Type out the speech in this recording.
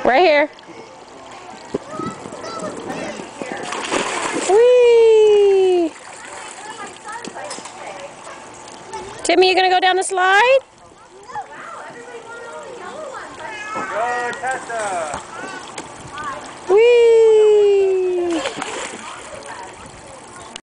Right here. Whee! Timmy, you gonna go down the slide? Go, Tessa! Whee!